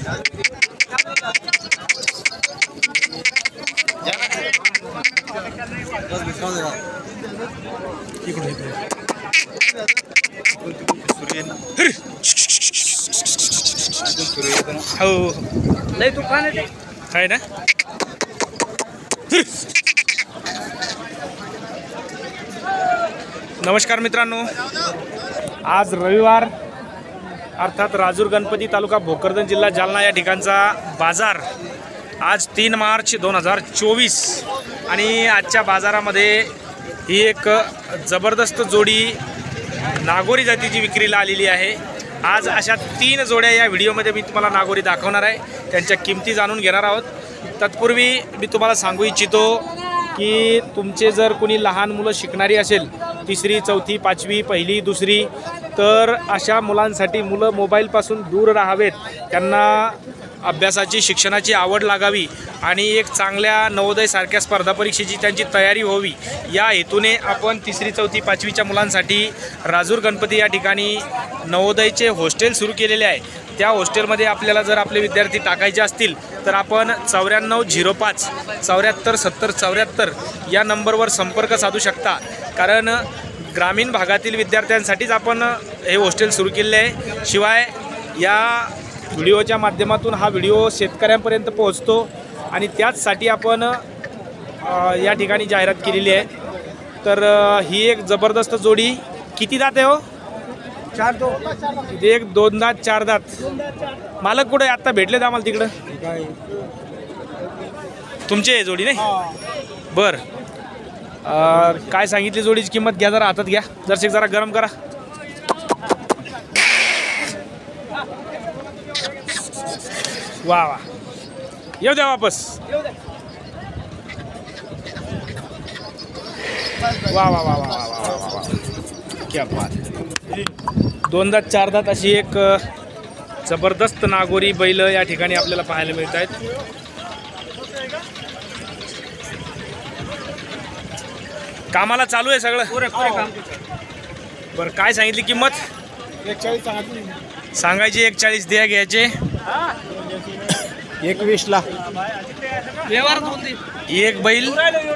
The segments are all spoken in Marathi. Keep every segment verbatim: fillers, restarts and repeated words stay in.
हो लय तुफान आहे ना. नमस्कार मित्रांनो, आज रविवार अर्थात राजूर गणपती तालुका भोकरदन जिल्हा जालना या ठिकाणचा बाजार आज तीन मार्च दोन हजार चोवीस आणि आजच्या बाजारामध्ये ही एक जबरदस्त जोडी नागोरी जातीची विक्रीला आलेली आहे. आज अशा तीन जोड्या या व्हिडिओमध्ये मी तुम्हाला नागोरी दाखवणार आहे, त्यांच्या किमती जाणून घेणार आहोत. तत्पूर्वी मी तुम्हाला सांगू इच्छितो की तुमचे जर कोणी लहान मुलं शिकणारी असेल, तिसरी चौथी पाचवी पहिली दुसरी, तर अशा मुलांसाठी मुलं मोबाईलपासून दूर राहावेत, त्यांना अभ्यासाची शिक्षणाची आवड लागावी आणि एक चांगल्या नवोदयसारख्या स्पर्धा परीक्षेची त्यांची तयारी व्हावी या हेतूने आपण तिसरी चौथी पाचवीच्या मुलांसाठी राजूर गणपती या ठिकाणी नवोदयचे हॉस्टेल सुरू केलेले आहे. त्या हॉस्टेलमध्ये आपल्याला जर आपले विद्यार्थी टाकायचे असतील तर आपण चौऱ्याण्णव झिरो पाच चौऱ्याहत्तर सत्तर चौऱ्याहत्तर या नंबरवर संपर्क साधू शकता. कारण ग्रामीण भागातील विद्यार्थ्यांसाठीच आपण हे हॉस्टेल सुरू केले आहे. शिवाय या व्हिडिओच्या माध्यमातून हा व्हिडिओ शेतकऱ्यांपर्यंत पोहोचतो आणि त्याचसाठी आपण या ठिकाणी जाहिरात केलेली आहे. तर ही एक जबरदस्त जोडी. किती दात आहे हो? चार दो एक दोन दात चार दात. मालक कुठे आत्ता भेटलेत आम्हाला तिकडं? तुमचे जोडी नाही बर. काय सांगितली जोडीची किंमत? घ्या जरा हातात घ्या, जरसे जरा गरम करा. वा वा, येऊ द्या वापस. वा वा वा वा वा वा वा वा, क्या बात. दोन दात चार दात अशी एक जबरदस्त नागोरी बैल या ठिकाणी आपल्याला पाहायला मिळत आहेत. कामाला चालू आहे सगळं पुरे पुरे काम. बरं, काय सांगितली किंमत? एकचाळीस सांगायची. एक चाळीस द्या घ्यायचे. एकवीस ला एक बैल.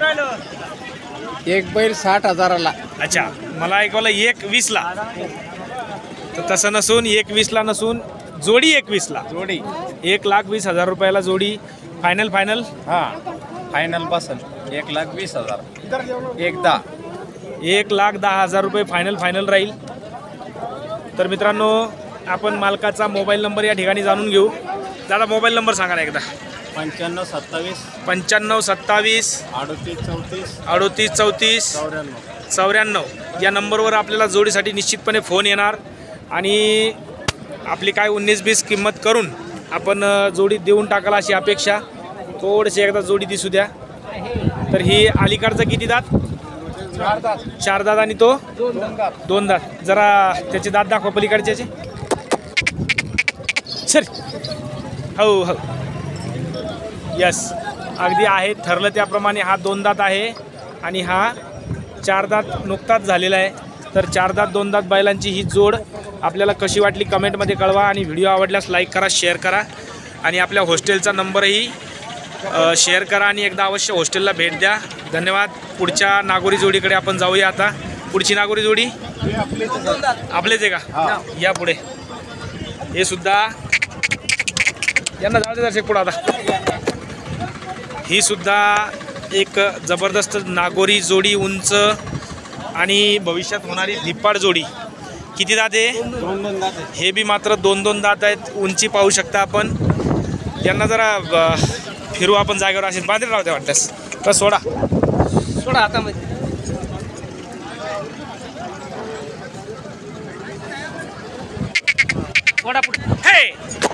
एक बैल साठ हजाराला. अच्छा, मला ऐकवलं एक वीस ला. तर तसं नसून एक वीस ला नसून जोडी एकवीस ला. जोडी एक लाख वीस हजार रुपयाला जोडी. फायनल फायनल हा फायनल बसल एक लाख वीस हजार. एकदा एक लाख दहा हजार रुपये फायनल फायनल राहील. तर मित्रांनो, आपण मालकाचा मोबाईल नंबर या ठिकाणी जाणून घेऊ. दादा, मोबाईल नंबर सांगा ना एकदा. पंच्याण्णव सत्तावीस पंच्याण्णव सत्तावीस अडतीस चौतीस अडतीस चौतीस चौऱ्याण्णव चौऱ्याण्णव या नंबरवर आपल्याला जोडीसाठी निश्चितपणे फोन येणार आणि आपली काय उन्नीस बीस किंमत करून आपण जोडी देऊन टाकाल अशी अपेक्षा. थोडेसे एकदा जोडी दिसू द्या. तर ही अलीकडचा किती दात? चार दात. चार दात आणि तो दोन दात. दोन दात. जरा त्याचे दात दाखवा पलीकडच्याचे. सर हो हो, यस, अगदी आहे ठरलं त्याप्रमाणे. हा दोन दात आहे आणि हा चार दात नुकताच झालेला आहे. तर चार दात दोन दात बैलांची ही जोड आपल्याला कशी वाटली कमेंटमध्ये कळवा आणि व्हिडिओ आवडल्यास लाईक करा, शेअर करा आणि आपल्या हॉस्टेलचा नंबरही शेअर करा आणि एकदा अवश्य हॉस्टेलला भेट द्या. धन्यवाद. पुढच्या नागोरी जोडीकडे आपण जाऊया आता. पुढची नागोरी जोडी आपलेच आहे का? या पुढे. हे सुद्धा यांना जाऊ दे दर्शक पुढं आता. ही सुद्धा एक जबरदस्त नागोरी जोडी, उंच आणि भविष्यात होणारी धिप्पाड जोडी. किती दात आहे? दोन दोन दात. हे बी मात्र दोन दोन दात आहेत. उंची पाहू शकता आपण. यांना जरा फिरू आपण जागेवर. असेल बांधेल राहते वाटल्यास. तर सोडा सोडा हातामध्ये. सोडा पुढे. हे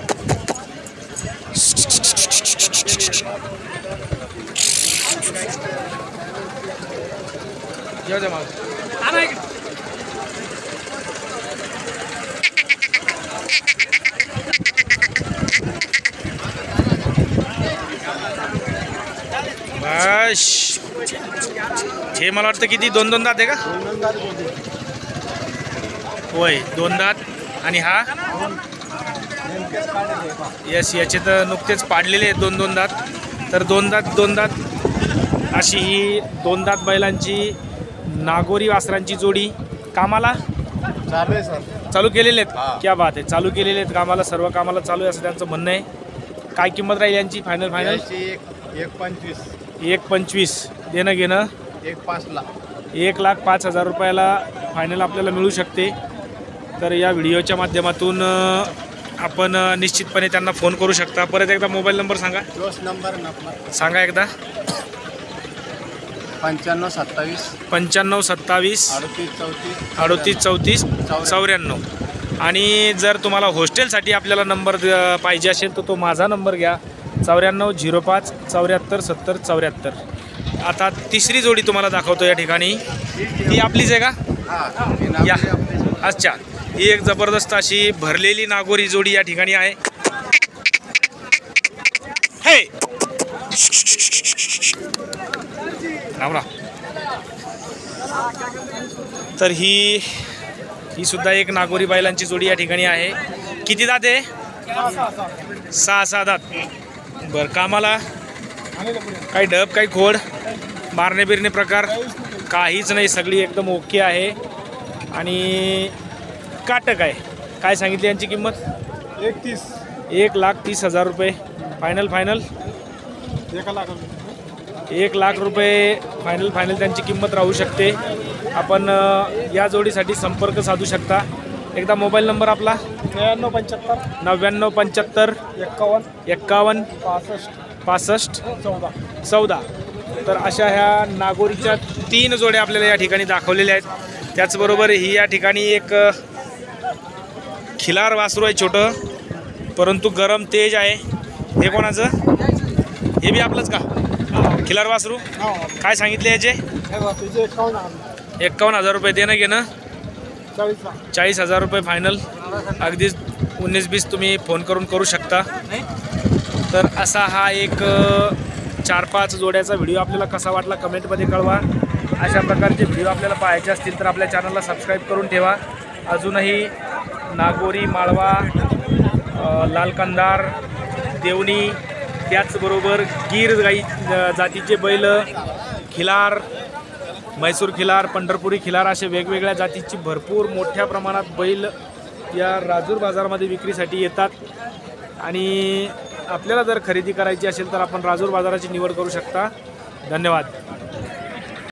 येऊ दे मला. आणा इकडे. बस, हे मला वाटतं किती दोन दोन दात आहे का? होय, दोन दात. आणि हा यस, याचे तर नुकतेच पाडलेले आहेत दोन दोन दात. तर दोन दात दोन दात अशी ही दोन दात बैलांची नागोरी वासरांची जोडी कामाला चालू आहे सर. चालू केलेले हा. आहेत. क्या बात आहे, चालू केलेले आहेत कामाला, सर्व कामाला चालू आहे असं त्यांचं म्हणणं आहे. काय किंमत राहील यांची फायनल फायनल? याची एक एक पंचवीस, एक पंचवीस देणं घेणं एक पाचला. एक लाख पाच हजार रुपयाला फायनल आपल्याला मिळू शकते. तर या व्हिडिओच्या माध्यमातून अ, आपण अ, निश्चितपणे त्यांना फोन करू शकता. परत एकदा मोबाईल नंबर सांगा. तोच नंबर ना आपला, सांगा एकदा. पंच्याण्णव सत्तावीस पंच्याण्णव सत्तावीस अडतीस चौतीस अडतीस चौतीस चौऱ्याण्णव. आणि जर तुम्हाला हॉस्टेलसाठी आपल्याला नंबर द- पाहिजे असेल तर तो माझा नंबर घ्या, चौऱ्याण्णव झिरो पाच चौऱ्याहत्तर सत्तर चौऱ्याहत्तर. आता तिसरी जोडी तुम्हाला दाखवतो या ठिकाणी. ती आपलीच आहे का? हा. या, अच्छा. ही एक जबरदस्त अशी भरलेली नागोरी जोडी या ठिकाणी आहे. हे रामरा. तर ही ही सुद्धा एक नागोरी बैलांची जोडी या ठिकाणी आहे. किती दात आहे? सहा सहा दात. बरं, कामाला काही डब काही खोड मारणे बिरणे प्रकार काहीच नाही, सगळी एकदम ओके आहे. आणि काटक आहे. काय सांगितली यांची किंमत? एकतीस, एक लाख तीस हजार रुपये फायनल फायनल एक लाख. एक लाख रुपये फायनल फायनल त्यांची किंमत राहू शकते. आपण अ, या जोडीसाठी संपर्क साधू शकता. एकदा मोबाईल नंबर आपला. त्र्याण्णव पंच्याहत्तर नव्याण्णव पंच्याहत्तर एक्कावन्न एक्कावन्न पासष्ट पासष्ट चौदा. चौदा. तर अशा ह्या नागोरीच्या तीन जोड्या आपल्याला या ठिकाणी दाखवलेल्या आहेत. त्याचबरोबर ही या ठिकाणी एक अ, खिलार वासरू आहे छोटं, परंतु गरम तेज आहे. हे कोणाचं? हे बी आपलंच का खिलार वासरू? काय सांगितले याचे? तुझे एक्कावन्न, एक्कावन्न हजार रुपये देणं घेणं चाळीस. चाळीस हजार रुपये फायनल. अगदीच उन्नीस बीस तुम्ही फोन करून करू शकता. तर असा हा एक अ, चार पाच जोड्याचा व्हिडिओ आपल्याला कसा वाटला कमेंटमध्ये कळवा. अशा प्रकारचे व्हिडिओ आपल्याला पाहायचे असतील तर आपल्या चॅनलला सबस्क्राईब करून ठेवा. अजूनही नागोरी, माळवा, अ, लाल कंदार, देवणी, त्याचबरोबर गीर गाई अ, जातीचे बैल, खिलार, म्हैसूर खिलार, पंढरपुरी खिलार असे वेगवेगळ्या जातीची भरपूर मोठ्या प्रमाणात बैल या राजूर बाजारामध्ये विक्रीसाठी येतात. आणि आपल्याला जर खरेदी करायची असेल तर आपण राजूर बाजाराची निवड करू शकता. धन्यवाद.